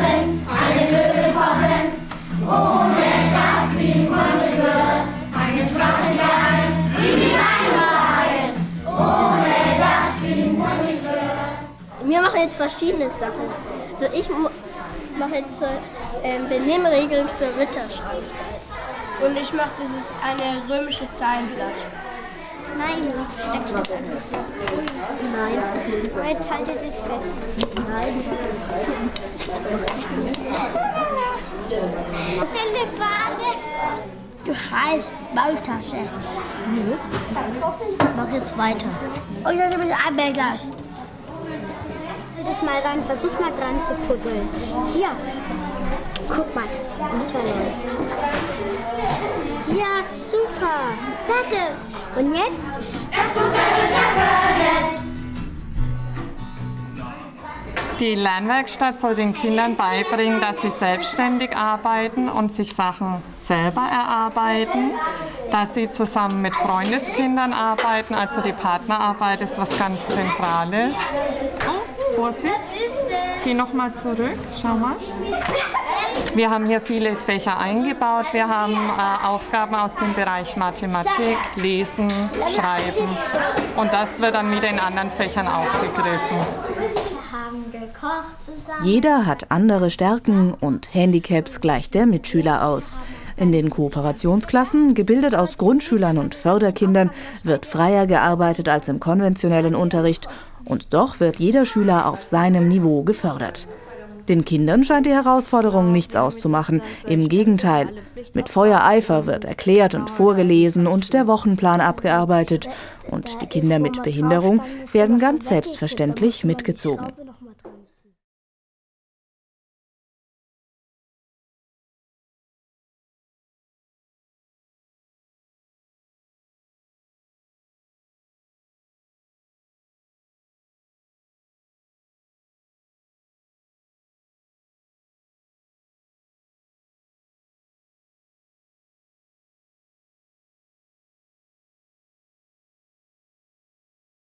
darin, eine Löwe verrennt, ohne dass sie nicht wird. Einen Drachen geheim, wie die Einwagen, ohne dass sie nicht wird. Wir machen jetzt verschiedene Sachen. Also ich mache jetzt Benimmregeln für Ritterschrein. Und ich mache dieses eine römische Zahlenblatt. Nein, steckt das einfach. Nein. Jetzt haltet es fest. Nein. Du heißt Maultasche. Nö. Mach jetzt weiter. Und dann nehme ich ein Bärglas. Das mal ran, versuch mal dran zu puzzeln. Hier. Guck mal. Läuft. Ja, super. Danke. Und jetzt? Das Puzzle der Hürde. Die Lernwerkstatt soll den Kindern beibringen, dass sie selbstständig arbeiten und sich Sachen selber erarbeiten, dass sie zusammen mit Freundeskindern arbeiten, also die Partnerarbeit ist was ganz Zentrales. Oh, Vorsicht, geh noch mal zurück, schau mal. Wir haben hier viele Fächer eingebaut. Wir haben Aufgaben aus dem Bereich Mathematik, Lesen, Schreiben und das wird dann wieder in anderen Fächern aufgegriffen. Jeder hat andere Stärken und Handicaps gleicht der Mitschüler aus. In den Kooperationsklassen, gebildet aus Grundschülern und Förderkindern, wird freier gearbeitet als im konventionellen Unterricht und doch wird jeder Schüler auf seinem Niveau gefördert. Den Kindern scheint die Herausforderung nichts auszumachen. Im Gegenteil, mit Feuereifer wird erklärt und vorgelesen und der Wochenplan abgearbeitet. Und die Kinder mit Behinderung werden ganz selbstverständlich mitgezogen.